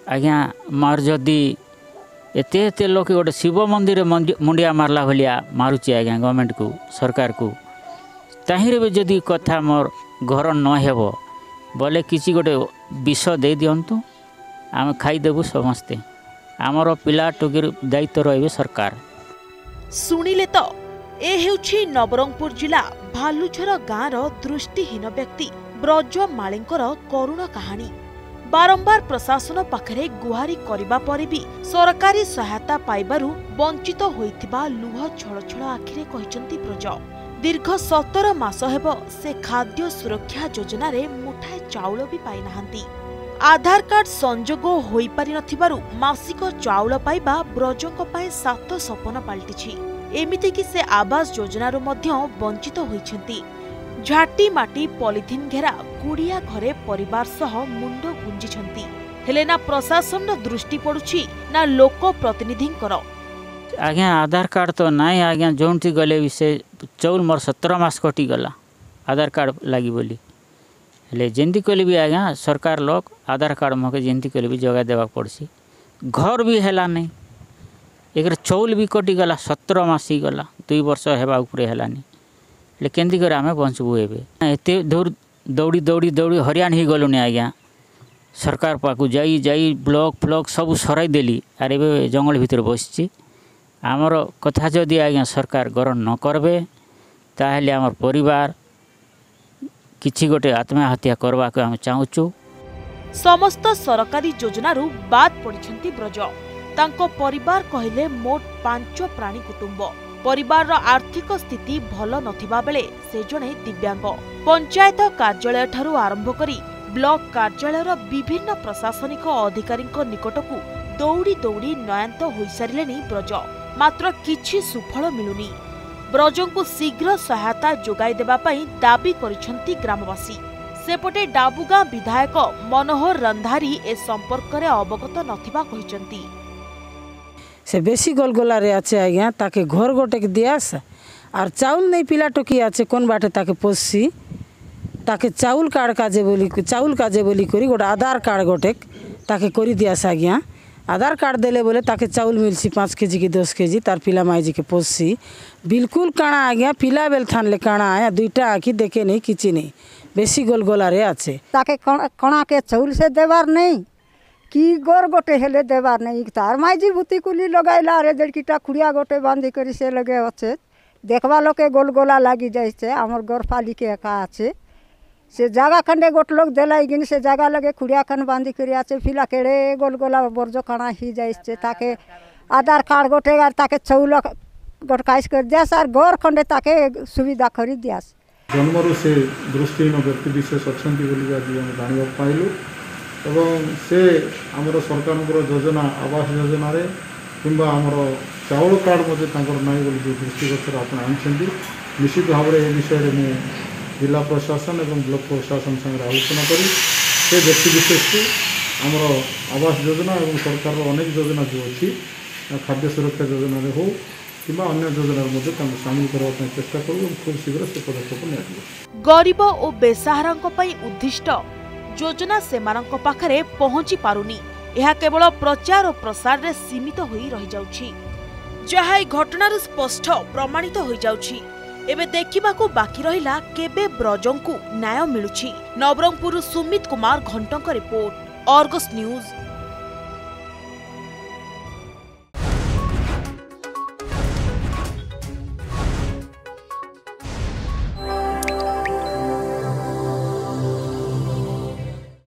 आज्ञा मार जदि एते एते लोक गोटे शिव मंदिर मुंडिया मारला भाया मारुची आज्ञा गवर्नमेंट को सरकार को ताहिर भी जदि कथा मोर घर न हेबो बोले किसी गोटे विष दे दिंतु आम खाईदेबू समस्ते आमर पिला टोकीर दायित्व रही सरकार। शुणिले तो ए हेउछि नवरंगपुर जिला भालुझर गाँवर दृष्टिहीन व्यक्ति ब्रज माळींकर करुण कहानी। बारंबार प्रशासन पाखरे गुहारी करिबा परे भी सरकारी सहायता पाइबारु वंचित होइथिबा लुह छळछळ आखिरे कहिसंती ब्रज। दीर्घ 17 मास हेबो से खाद्य सुरक्षा योजना रे मुठाए चाउल भी पाई नाहंती। आधार कार्ड संजोग होई पारि नथिबारु मासिक चाउल पाइबा ब्रजको पाए सात सपन पाल्टिछि। एमिति कि से आवास योजनारु मध्य वंचित होइछंती। झाटी माटी पॉलिथिन घेरा कुड़िया घरे परिवार सह मुंड गुंजिछंती हेले ना प्रशासन दृष्टि पड़ुछि ना लोक प्रतिनिधिंकर। आज्ञा आधार कार्ड तो नाई आज्ञा जोंटी गले भी से चौल मोर 17 मास कटि गला आधार कार्ड लगी बोली हेले जेंती कले भी आज्ञा सरकार लोग आधार कार्ड मके जेंती कले भी जगह देवा पड़सी घर भी हैला नहीं एक चौल भी कटि गला 17 मास ही गला 2 वर्ष हेबा उपरे हेलानी हेले केंती करे आमे बंचबू एबे एते दूर दौड़ी दौड़ी दौड़ी हरियाण ही गलुनी आज्ञा सरकार पाकू जाई जाई ब्लॉक फ्लॉक सब सराई देली आरे बे जंगल भीतर बसची आमर कथा जदि आज्ञा सरकार ग्रहण न करबे ताहले आमर परिवार किछि गोटे आत्महत्या करबा को हम चाहूचु। समस्त सरकारी योजनारु बाद पड़िछंती ब्रज। तांको परिवार कहिले मोट 5 प्राणी कुटुंब। परिवार रो आर्थिक स्थिति भल नथिबा बेले से जणे दिव्यांग। पंचायत कार्यालय ठारू आरंभ करी ब्लॉक कार्यालय रो विभिन्न प्रशासनिक अधिकारी निकटकू दौड़ी दौड़ी नयांत होई सारिलेनी ब्रज मात्र किछि सुफल मिलुनी। ब्रजंकु शीघ्र सहायता जोगाई देबा पई दाबी करिसंती ग्रामवासी। सेपटे डाबुगां विधायक मनोहर रंधारी ए संपर्क रे अवगत नथिबा कहिसंती। से बेसी गोलगोला रे आछे आज्ञा ताके घर गोटे के दियास आर चाउल नहीं पिला टोकी आछे कोन बाटे ताके पोसी ताके चाउल कार्ड काजे बोली करी गोटे आधार कार्ड गोटे ताके करी दियास आज्ञा आधार कार्ड देले बोले ताके चाउल मिलसी 5 केजी की 10 केजी तार पिला माइजी के पोसी बिल्कुल काना आज्ञा पिला बेल थान ले काना आया दुईटा आखी देखे नहीं किछि नहीं बेसी गोलगोला रे आछे ताके कणा के चाउल से देवार नहीं कि गोर गोटे हेले देवार नहीं तार माइजी बुती कुली लगाइला रे जड़कीटा खुड़िया गोटे बांधी करी से लगे अच्छे देखवा लोके गोलगोला लागी जाइछे हमर गोर फाली के एका आछे से जगह खंडे गोट लोग देलाई गिन से जगह लगे खुड़िया खन बांधी करी आछे फिला केड़े गोलगोला बरजो काना ही जाइछे ताके आधार कार्ड गोटे गार ताके चाउल गोट काइस कर दियास आर गोर खंडे ताके सुविधा करी दियास। जन्मरु से दृष्टिहीन व्यक्ति विशेष अच्छी बोली आज आम जाना पाइलु एवं से आमर सरकार योजना आवास योजना रे किंबा आमर चाउल कार्ड मध्य नाई बोली जो दृष्टिगोचर आप आनी निश्चित भाव में ये विषय में जिला प्रशासन और ब्लॉक प्रशासन संगे आलोचना करी से व्यक्ति विशेष को आमर आवास योजना और सरकार अनेक योजना जो अच्छी खाद्य सुरक्षा योजना हो कि अन्य योजना सामिल करने चेष्टा करूँ खूब शीघ्र से पदक्षेप निया। गरीब और बेसहारा उद्दिष्ट योजना सेमानक पाखरे पहुंची पारुनी यह केवल प्रचार और प्रसार रे सीमित होई रही जाउछि जहा घटनार स्पष्ट प्रमाणित होई जाउछि। एबे देखिबाकू बाकी रहिला केबे ब्रजंकू न्याय मिलुछि। Nabarangpur Sumit Kumar Ghantak report, Argus news.